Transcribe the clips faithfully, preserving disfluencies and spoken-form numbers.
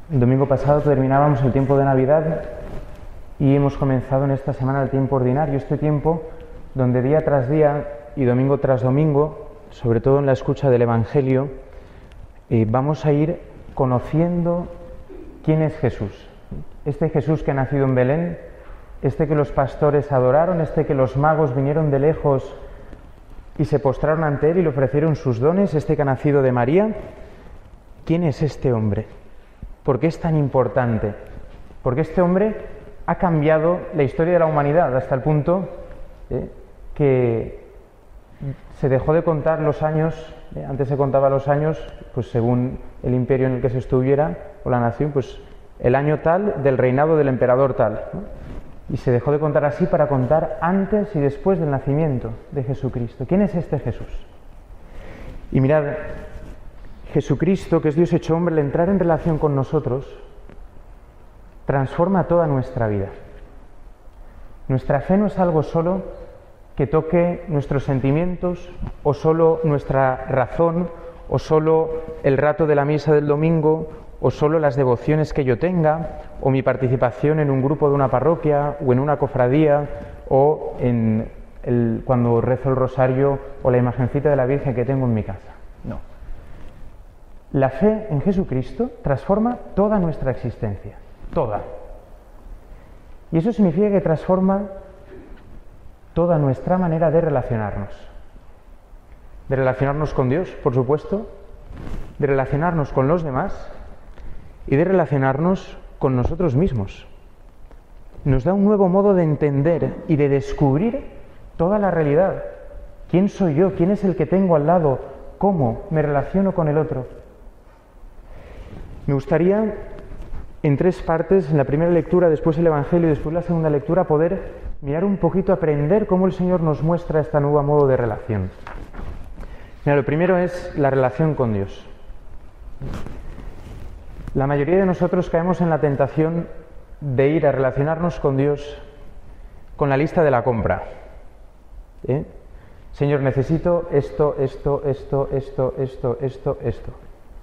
El domingo pasado terminábamos el tiempo de Navidad y hemos comenzado en esta semana el tiempo ordinario, este tiempo donde día tras día y domingo tras domingo, sobre todo en la escucha del Evangelio, eh, vamos a ir conociendo quién es Jesús. Este Jesús que ha nacido en Belén, este que los pastores adoraron, este que los magos vinieron de lejos y se postraron ante él y le ofrecieron sus dones, este que ha nacido de María. ¿Quién es este hombre? ¿Por qué es tan importante? Porque este hombre ha cambiado la historia de la humanidad hasta el punto eh, que se dejó de contar los años, eh, antes se contaba los años, pues según el imperio en el que se estuviera, o la nación, pues el año tal del reinado del emperador tal, ¿no? Y se dejó de contar así para contar antes y después del nacimiento de Jesucristo. ¿Quién es este Jesús? Y mirad, Jesucristo, que es Dios hecho hombre, al entrar en relación con nosotros, transforma toda nuestra vida. Nuestra fe no es algo solo que toque nuestros sentimientos, o solo nuestra razón, o solo el rato de la misa del domingo, o solo las devociones que yo tenga, o mi participación en un grupo de una parroquia, o en una cofradía, o en el, cuando rezo el rosario, o la imagencita de la Virgen que tengo en mi casa. No. La fe en Jesucristo transforma toda nuestra existencia, toda. Y eso significa que transforma toda nuestra manera de relacionarnos. De relacionarnos con Dios, por supuesto, de relacionarnos con los demás y de relacionarnos con nosotros mismos. Nos da un nuevo modo de entender y de descubrir toda la realidad. ¿Quién soy yo? ¿Quién es el que tengo al lado? ¿Cómo me relaciono con el otro? Me gustaría, en tres partes, en la primera lectura, después el Evangelio y después la segunda lectura, poder mirar un poquito, aprender cómo el Señor nos muestra este nuevo modo de relación. Mira, lo primero es la relación con Dios. La mayoría de nosotros caemos en la tentación de ir a relacionarnos con Dios con la lista de la compra. ¿Eh? Señor, necesito esto, esto, esto, esto, esto, esto, esto.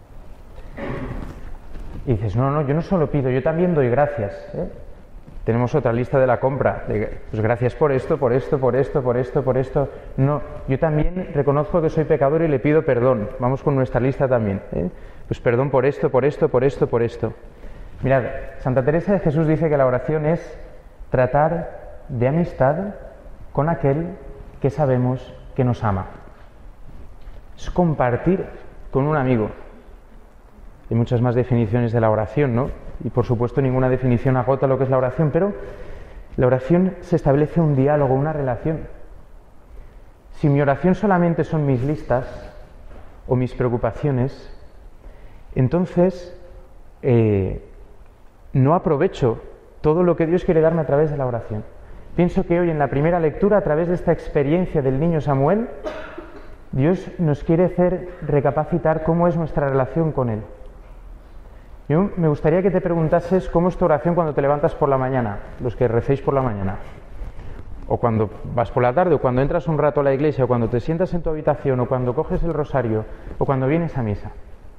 Y dices, no, no, yo no solo pido, yo también doy gracias. ¿eh? Tenemos otra lista de la compra. De, pues gracias por esto, por esto, por esto, por esto, por esto. No, yo también reconozco que soy pecador y le pido perdón. Vamos con nuestra lista también. ¿eh? Pues perdón por esto, por esto, por esto, por esto. Mirad, Santa Teresa de Jesús dice que la oración es tratar de amistad con aquel que sabemos que nos ama. Es compartir con un amigo. Hay muchas más definiciones de la oración, ¿no? Y por supuesto ninguna definición agota lo que es la oración, pero la oración se establece un diálogo, una relación. Si mi oración solamente son mis listas o mis preocupaciones, entonces eh, no aprovecho todo lo que Dios quiere darme a través de la oración. Pienso que hoy en la primera lectura, a través de esta experiencia del niño Samuel, Dios nos quiere hacer recapacitar cómo es nuestra relación con Él. Yo me gustaría que te preguntases cómo es tu oración cuando te levantas por la mañana, los que recéis por la mañana, o cuando vas por la tarde, o cuando entras un rato a la iglesia, o cuando te sientas en tu habitación, o cuando coges el rosario, o cuando vienes a misa.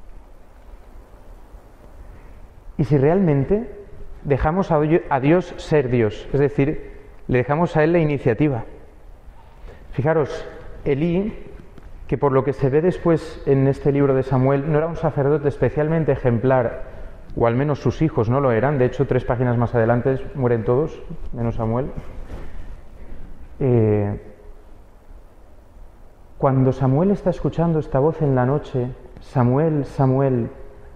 Y si realmente dejamos a Dios ser Dios, es decir, le dejamos a Él la iniciativa. Fijaros, Elí, que por lo que se ve después en este libro de Samuel, no era un sacerdote especialmente ejemplar, o al menos sus hijos no lo eran. De hecho, tres páginas más adelante mueren todos, menos Samuel. Eh, cuando Samuel está escuchando esta voz en la noche, Samuel, Samuel,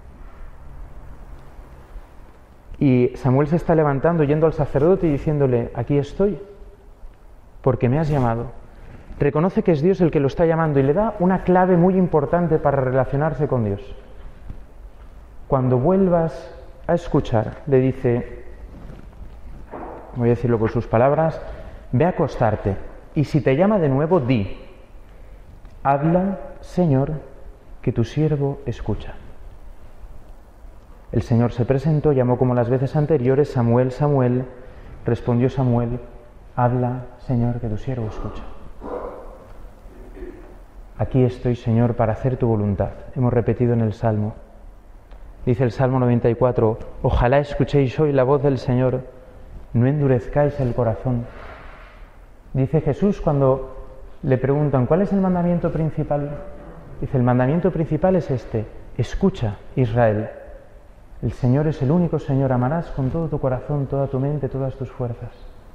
y Samuel se está levantando, yendo al sacerdote y diciéndole, aquí estoy, porque me has llamado. Reconoce que es Dios el que lo está llamando y le da una clave muy importante para relacionarse con Dios. Cuando vuelvas a escuchar, le dice, voy a decirlo con sus palabras, ve a acostarte y si te llama de nuevo, di, habla, Señor, que tu siervo escucha. El Señor se presentó, llamó como las veces anteriores, Samuel, Samuel, respondió Samuel, habla, Señor, que tu siervo escucha. Aquí estoy, Señor, para hacer tu voluntad. Hemos repetido en el Salmo. Dice el Salmo noventa y cuatro, ojalá escuchéis hoy la voz del Señor, no endurezcáis el corazón. Dice Jesús cuando le preguntan, ¿cuál es el mandamiento principal? Dice, el mandamiento principal es este, escucha, Israel. El Señor es el único Señor, amarás con todo tu corazón, toda tu mente, todas tus fuerzas.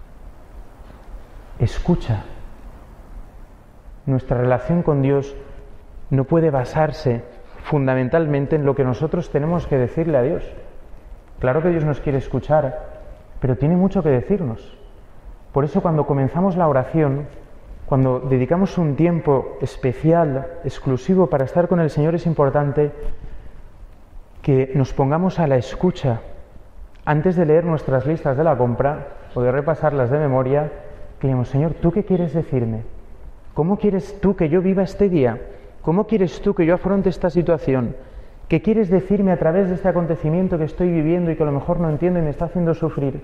Escucha. Nuestra relación con Dios no puede basarse fundamentalmente en lo que nosotros tenemos que decirle a Dios. Claro que Dios nos quiere escuchar, pero tiene mucho que decirnos. Por eso cuando comenzamos la oración, cuando dedicamos un tiempo especial, exclusivo para estar con el Señor, es importante que nos pongamos a la escucha antes de leer nuestras listas de la compra o de repasarlas de memoria, que digamos, Señor, ¿tú qué quieres decirme? ¿Cómo quieres tú que yo viva este día? ¿Cómo quieres tú que yo afronte esta situación? ¿Qué quieres decirme a través de este acontecimiento que estoy viviendo y que a lo mejor no entiendo y me está haciendo sufrir?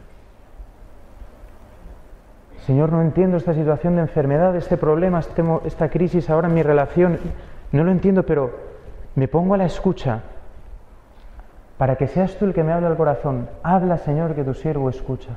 Señor, no entiendo esta situación de enfermedad, este problema, este, esta crisis ahora en mi relación. No lo entiendo, pero me pongo a la escucha para que seas tú el que me hable al corazón. Habla, Señor, que tu siervo escucha.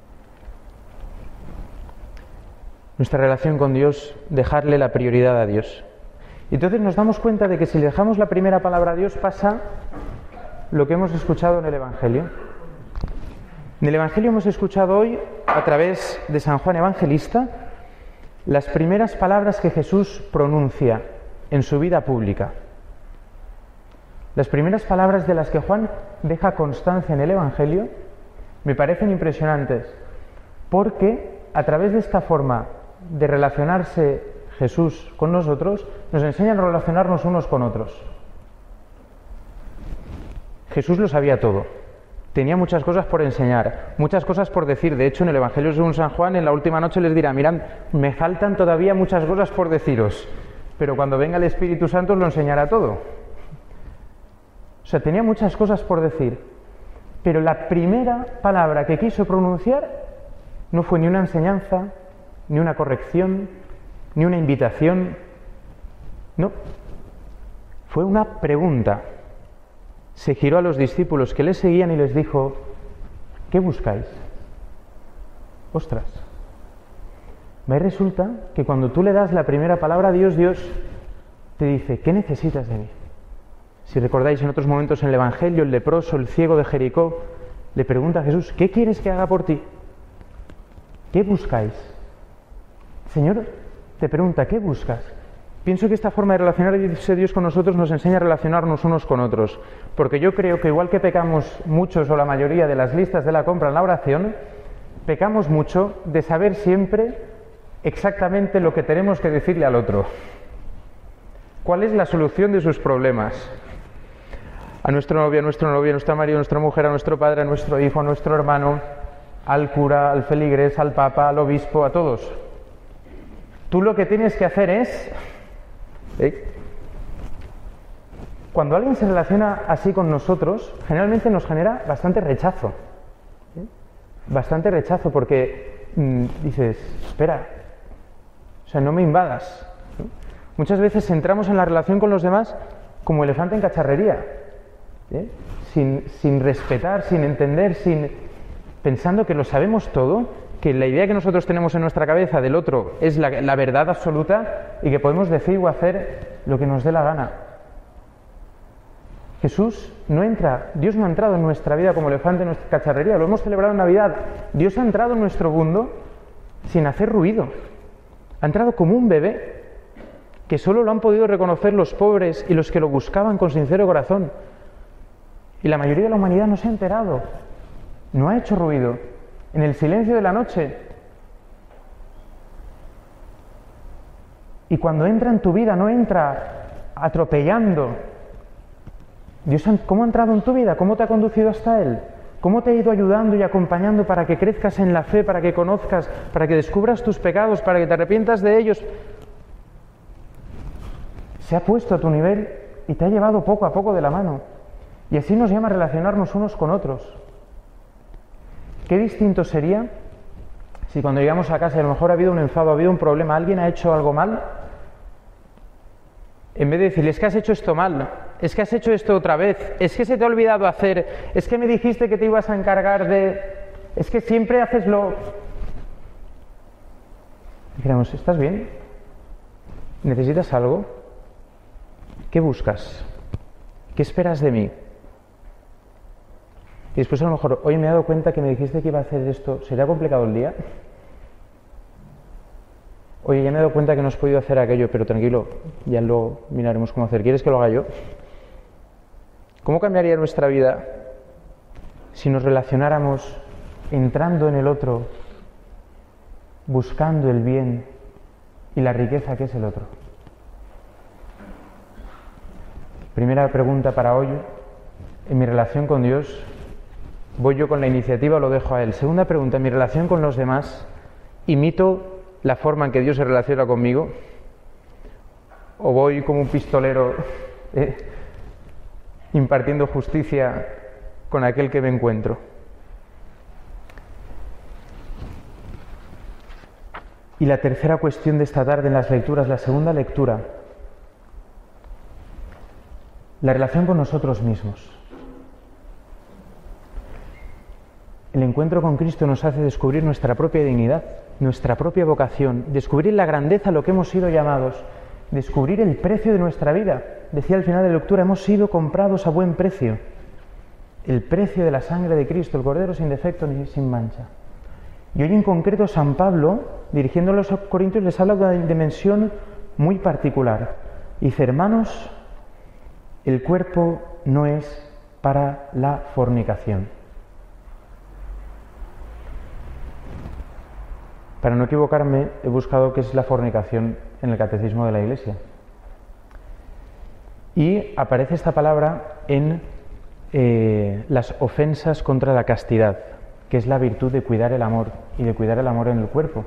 Nuestra relación con Dios, dejarle la prioridad a Dios. Y entonces nos damos cuenta de que si le dejamos la primera palabra a Dios pasa lo que hemos escuchado en el Evangelio. En el Evangelio hemos escuchado hoy, a través de San Juan Evangelista, las primeras palabras que Jesús pronuncia en su vida pública. Las primeras palabras de las que Juan deja constancia en el Evangelio me parecen impresionantes, porque a través de esta forma de relacionarse Jesús con nosotros, nos enseñan a relacionarnos unos con otros. Jesús lo sabía todo. Tenía muchas cosas por enseñar, muchas cosas por decir. De hecho, en el Evangelio según San Juan, en la última noche les dirá, mirad, me faltan todavía muchas cosas por deciros, pero cuando venga el Espíritu Santo os lo enseñará todo. O sea, tenía muchas cosas por decir, pero la primera palabra que quiso pronunciar no fue ni una enseñanza, ni una corrección, ni una invitación, no, fue una pregunta. Se giró a los discípulos que le seguían y les dijo, ¿qué buscáis? Ostras. Me resulta que cuando tú le das la primera palabra a Dios, Dios te dice, ¿qué necesitas de mí? Si recordáis en otros momentos en el Evangelio, el leproso, el ciego de Jericó, le pregunta a Jesús, ¿qué quieres que haga por ti? ¿Qué buscáis? Señor, te pregunta, ¿qué buscas? Pienso que esta forma de relacionarse Dios con nosotros nos enseña a relacionarnos unos con otros, porque yo creo que igual que pecamos muchos o la mayoría de las listas de la compra en la oración, pecamos mucho de saber siempre exactamente lo que tenemos que decirle al otro. ¿Cuál es la solución de sus problemas? A nuestro novio, a nuestro novio, a nuestra marido, a nuestra mujer, a nuestro padre, a nuestro hijo, a nuestro hermano, al cura, al feligrés, al papa, al obispo, a todos. Tú lo que tienes que hacer es... ¿eh? Cuando alguien se relaciona así con nosotros, generalmente nos genera bastante rechazo. ¿eh? Bastante rechazo porque mmm, dices, espera, o sea, no me invadas. ¿no? Muchas veces entramos en la relación con los demás como elefante en cacharrería, ¿eh? sin, sin respetar, sin entender, sin pensando que lo sabemos todo, que la idea que nosotros tenemos en nuestra cabeza del otro es la, la verdad absoluta y que podemos decir o hacer lo que nos dé la gana. Jesús no entra, Dios no ha entrado en nuestra vida como elefante en nuestra cacharrería, lo hemos celebrado en Navidad. Dios ha entrado en nuestro mundo sin hacer ruido. Ha entrado como un bebé, que solo lo han podido reconocer los pobres y los que lo buscaban con sincero corazón. Y la mayoría de la humanidad no se ha enterado, no ha hecho ruido. En el silencio de la noche. Y cuando entra en tu vida, no entra atropellando. Dios, ¿cómo ha entrado en tu vida? ¿Cómo te ha conducido hasta Él? ¿Cómo te ha ido ayudando y acompañando para que crezcas en la fe, para que conozcas, para que descubras tus pecados, para que te arrepientas de ellos? Se ha puesto a tu nivel y te ha llevado poco a poco de la mano. Y así nos llama a relacionarnos unos con otros. Qué distinto sería si cuando llegamos a casa y a lo mejor ha habido un enfado, ha habido un problema, alguien ha hecho algo mal, en vez de decirles que has hecho esto mal, es que has hecho esto otra vez, es que se te ha olvidado hacer, es que me dijiste que te ibas a encargar de... es que siempre haces lo... Dijéramos, ¿estás bien? ¿Necesitas algo? ¿Qué buscas? ¿Qué esperas de mí? Y después a lo mejor, hoy me he dado cuenta que me dijiste que iba a hacer esto, ¿sería complicado el día? Oye, ya me he dado cuenta que no has podido hacer aquello, pero tranquilo, ya lo miraremos cómo hacer. ¿Quieres que lo haga yo? ¿Cómo cambiaría nuestra vida si nos relacionáramos entrando en el otro, buscando el bien y la riqueza que es el otro? Primera pregunta para hoy, en mi relación con Dios, ¿voy yo con la iniciativa o lo dejo a Él? Segunda pregunta, en mi relación con los demás, ¿imito la forma en que Dios se relaciona conmigo? ¿O voy como un pistolero eh, impartiendo justicia con aquel que me encuentro? Y la tercera cuestión de esta tarde en las lecturas, la segunda lectura, la relación con nosotros mismos. El encuentro con Cristo nos hace descubrir nuestra propia dignidad, nuestra propia vocación, descubrir la grandeza a lo que hemos sido llamados, descubrir el precio de nuestra vida. Decía al final de la lectura, hemos sido comprados a buen precio. El precio de la sangre de Cristo, el Cordero sin defecto ni sin mancha. Y hoy en concreto San Pablo, dirigiendo a los corintios, les habla de una dimensión muy particular. Dice, hermanos, el cuerpo no es para la fornicación. Para no equivocarme, he buscado qué es la fornicación en el Catecismo de la Iglesia. Y aparece esta palabra en eh, las ofensas contra la castidad, que es la virtud de cuidar el amor, y de cuidar el amor en el cuerpo.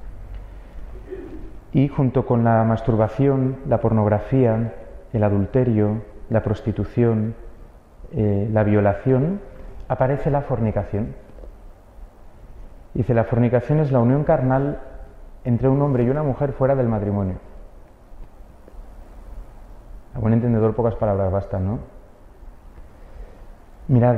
Y junto con la masturbación, la pornografía, el adulterio, la prostitución, eh, la violación, aparece la fornicación. Dice, la fornicación es la unión carnal entre un hombre y una mujer fuera del matrimonio. A buen entendedor pocas palabras bastan, ¿no? Mirad,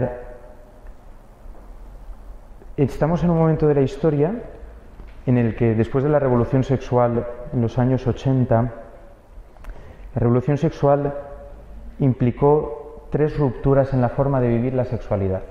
estamos en un momento de la historia en el que después de la revolución sexual en los años ochenta, la revolución sexual implicó tres rupturas en la forma de vivir la sexualidad.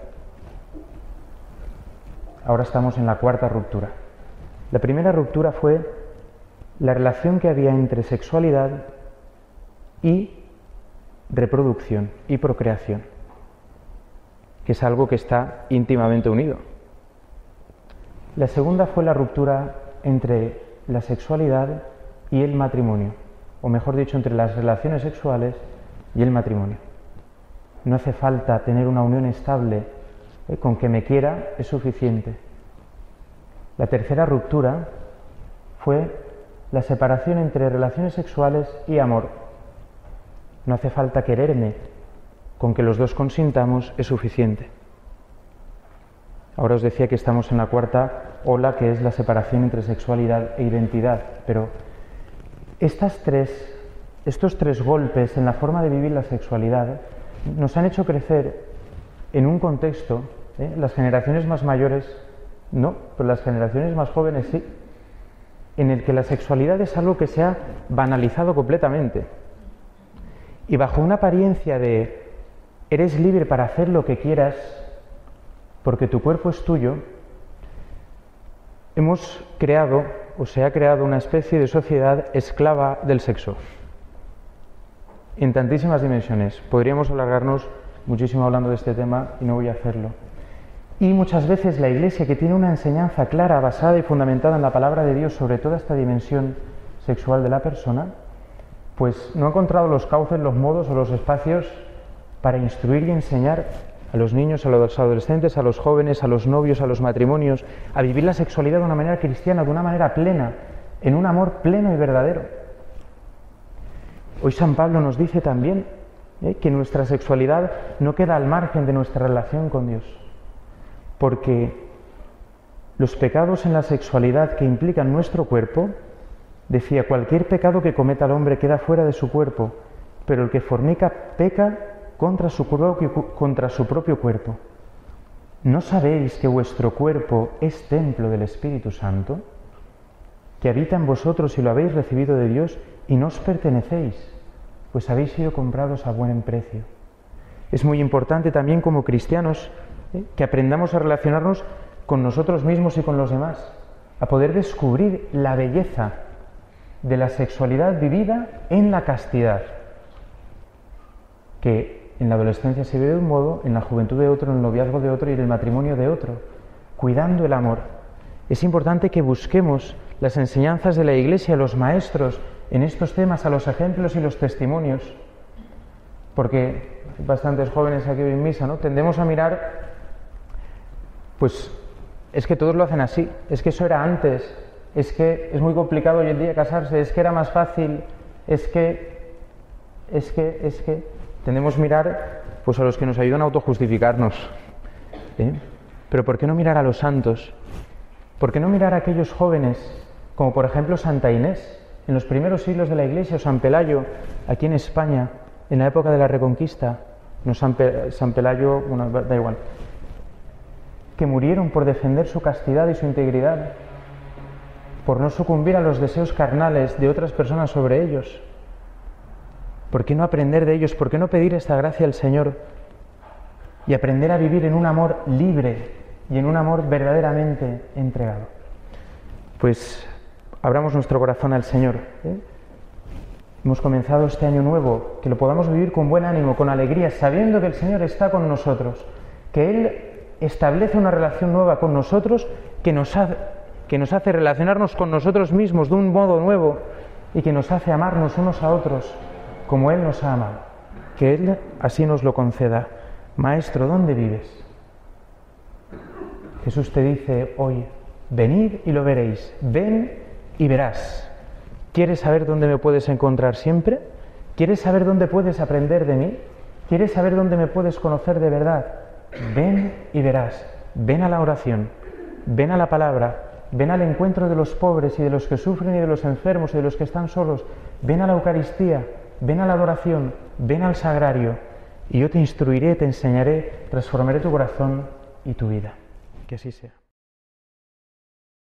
Ahora estamos en la cuarta ruptura. La primera ruptura fue la relación que había entre sexualidad y reproducción y procreación, que es algo que está íntimamente unido. La segunda fue la ruptura entre la sexualidad y el matrimonio, o mejor dicho, entre las relaciones sexuales y el matrimonio. No hace falta tener una unión estable, eh, con que me quiera es suficiente. La tercera ruptura fue la separación entre relaciones sexuales y amor. No hace falta quererme, con que los dos consintamos es suficiente. Ahora os decía que estamos en la cuarta ola, que es la separación entre sexualidad e identidad, pero estas tres, estos tres golpes en la forma de vivir la sexualidad nos han hecho crecer en un contexto, ¿eh? Las generaciones más mayores no, pero las generaciones más jóvenes sí, en el que la sexualidad es algo que se ha banalizado completamente. Y bajo una apariencia de eres libre para hacer lo que quieras porque tu cuerpo es tuyo, hemos creado, o se ha creado, una especie de sociedad esclava del sexo. En tantísimas dimensiones. Podríamos alargarnos muchísimo hablando de este tema y no voy a hacerlo. Y muchas veces la Iglesia, que tiene una enseñanza clara, basada y fundamentada en la palabra de Dios sobre toda esta dimensión sexual de la persona, pues no ha encontrado los cauces, los modos o los espacios para instruir y enseñar a los niños, a los adolescentes, a los jóvenes, a los novios, a los matrimonios, a vivir la sexualidad de una manera cristiana, de una manera plena, en un amor pleno y verdadero. Hoy San Pablo nos dice también ¿eh? que nuestra sexualidad no queda al margen de nuestra relación con Dios, porque los pecados en la sexualidad que implican nuestro cuerpo, decía, cualquier pecado que cometa el hombre queda fuera de su cuerpo, pero el que fornica peca contra su, contra su propio cuerpo. ¿No sabéis que vuestro cuerpo es templo del Espíritu Santo, que habita en vosotros y lo habéis recibido de Dios y no os pertenecéis, pues habéis sido comprados a buen precio? Es muy importante también como cristianos ¿eh? que aprendamos a relacionarnos con nosotros mismos y con los demás, a poder descubrir la belleza de la sexualidad vivida en la castidad, que en la adolescencia se vive de un modo, en la juventud de otro, en el noviazgo de otro y en el matrimonio de otro, cuidando el amor. Es importante que busquemos las enseñanzas de la Iglesia, los maestros, en estos temas, a los ejemplos y los testimonios, porque hay bastantes jóvenes aquí hoy en misa, ¿no? Tendemos a mirar, pues es que todos lo hacen así, es que eso era antes, es que es muy complicado hoy en día casarse, es que era más fácil, es que, es que, es que... Tendemos a mirar pues a los que nos ayudan a autojustificarnos. ¿eh? Pero ¿por qué no mirar a los santos? ¿Por qué no mirar a aquellos jóvenes, como por ejemplo Santa Inés, en los primeros siglos de la Iglesia, o San Pelayo, aquí en España, en la época de la Reconquista? No, San, Pe San Pelayo, bueno, da igual. Que murieron por defender su castidad y su integridad, por no sucumbir a los deseos carnales de otras personas sobre ellos. ¿Por qué no aprender de ellos? ¿Por qué no pedir esta gracia al Señor y aprender a vivir en un amor libre y en un amor verdaderamente entregado? Pues abramos nuestro corazón al Señor. ¿eh? Hemos comenzado este año nuevo, que lo podamos vivir con buen ánimo, con alegría, sabiendo que el Señor está con nosotros, que Él establece una relación nueva con nosotros que nos hace, que nos hace relacionarnos con nosotros mismos de un modo nuevo y que nos hace amarnos unos a otros como Él nos ha amado. Que Él así nos lo conceda. Maestro, ¿dónde vives? Jesús te dice hoy, venid y lo veréis, ven y verás. ¿Quieres saber dónde me puedes encontrar siempre? ¿Quieres saber dónde puedes aprender de mí? ¿Quieres saber dónde me puedes conocer de verdad? Ven y verás. Ven a la oración, ven a la palabra, ven al encuentro de los pobres y de los que sufren y de los enfermos y de los que están solos. Ven a la Eucaristía. Ven a la adoración, ven al sagrario, y yo te instruiré, te enseñaré, transformaré tu corazón y tu vida. Que así sea.